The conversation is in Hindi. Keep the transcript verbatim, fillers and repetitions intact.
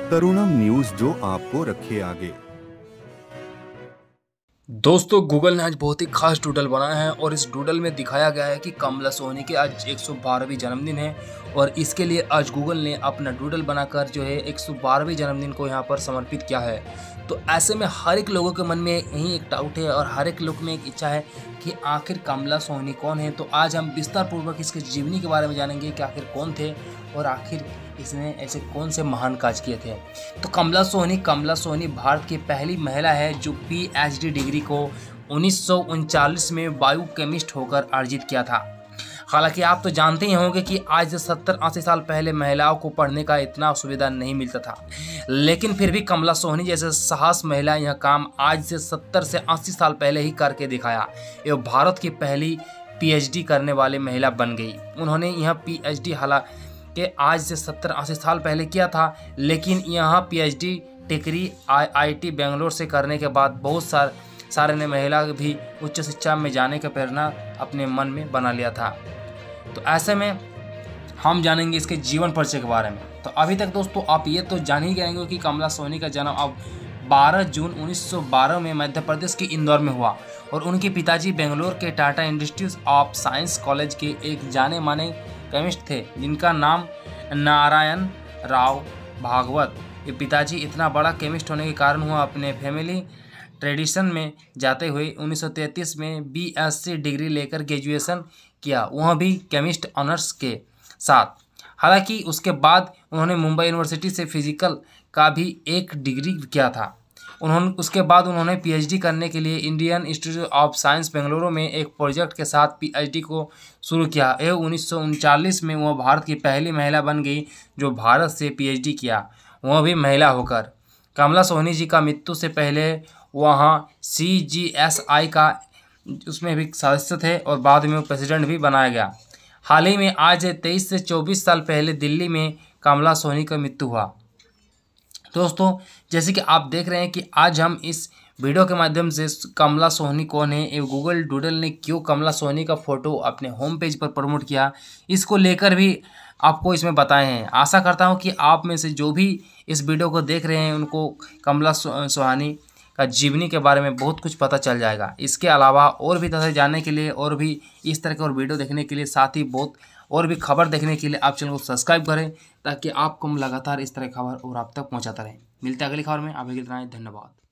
तरुणम न्यूज, जो आपको रखे आगे। दोस्तों, गूगल ने आज बहुत ही खास डूडल बनाया है और इस डूडल में दिखाया गया है कि कमला सोहनी के आज एक सौ बारहवीं जन्मदिन है और इसके लिए आज गूगल ने अपना डूडल बनाकर जो है एक सौ बारहवीं जन्मदिन को यहाँ पर समर्पित किया है। तो ऐसे में हर एक लोगों के मन में यही एक डाउट है और हर एक लोग में एक इच्छा है कि आखिर कमला सोहनी कौन है। तो आज हम विस्तार पूर्वक इसके जीवनी के बारे में जानेंगे कि आखिर कौन थे और आखिर इसने ऐसे कौन से महान काज किए थे। तो कमला सोहनी कमला सोहनी भारत की पहली महिला है जो पीएचडी डिग्री को उन्नीस सौ उनचालीस में बायोकेमिस्ट होकर अर्जित किया था। हालांकि आप तो जानते ही होंगे कि आज से सत्तर अस्सी साल पहले महिलाओं को पढ़ने का इतना सुविधा नहीं मिलता था, लेकिन फिर भी कमला सोहनी जैसे साहस महिला यह काम आज से सत्तर से अस्सी साल पहले ही करके दिखाया एवं भारत की पहली पीएचडी करने वाली महिला बन गई। उन्होंने यह पीएचडी हालांकि आज से सत्तर अस्सी साल पहले किया था, लेकिन यहाँ पीएचडी डिग्री आईआईटी बेंगलोर से करने के बाद बहुत सारे सारे ने महिला भी उच्च शिक्षा में जाने का प्रेरणा अपने मन में बना लिया था। तो ऐसे में हम जानेंगे इसके जीवन परिचय के बारे में। तो अभी तक दोस्तों आप ये तो जान ही गए होंगे कि कमला सोहनी का जन्म अब बारह जून उन्नीस सौ बारह में मध्य प्रदेश के इंदौर में हुआ और उनके पिताजी बेंगलोर के Tata Institute of Science college के एक जाने माने केमिस्ट थे जिनका नाम नारायण राव भागवत। ये पिताजी इतना बड़ा केमिस्ट होने के कारण हुआ अपने फैमिली ट्रेडिशन में जाते हुए उन्नीस सौ तैंतीस में बीएससी डिग्री लेकर ग्रेजुएशन किया, वह भी केमिस्ट ऑनर्स के साथ। हालांकि उसके बाद उन्होंने मुंबई यूनिवर्सिटी से फिजिकल का भी एक डिग्री किया था। उन्होंने उसके बाद उन्होंने पीएचडी करने के लिए Indian Institute of Science Bengaluru में एक प्रोजेक्ट के साथ पीएचडी को शुरू किया। यह उन्नीस सौ उनचालीस में वह भारत की पहली महिला बन गई जो भारत से पीएचडी किया, वह भी महिला होकर। कमला सोहनी जी का मृत्यु से पहले वहाँ सी जी एस आई का उसमें भी सदस्य थे और बाद में वो प्रेसिडेंट भी बनाया गया। हाल ही में आज तेईस से चौबीस साल पहले दिल्ली में कमला सोहनी का मृत्यु हुआ। दोस्तों, जैसे कि आप देख रहे हैं कि आज हम इस वीडियो के माध्यम से कमला सोहनी कौन है एवं गूगल डूडल ने क्यों कमला सोहनी का फोटो अपने होम पेज पर प्रमोट किया, इसको लेकर भी आपको इसमें बताए हैं। आशा करता हूं कि आप में से जो भी इस वीडियो को देख रहे हैं उनको कमला सोहनी का जीवनी के बारे में बहुत कुछ पता चल जाएगा। इसके अलावा और भी तरह से जानने के लिए और भी इस तरह के और वीडियो देखने के लिए, साथ ही बहुत और भी खबर देखने के लिए आप चैनल को सब्सक्राइब करें ताकि आपको हम लगातार इस तरह खबर और आप तक पहुंचाता रहें। मिलते हैं अगली खबर में। आप इतना धन्यवाद।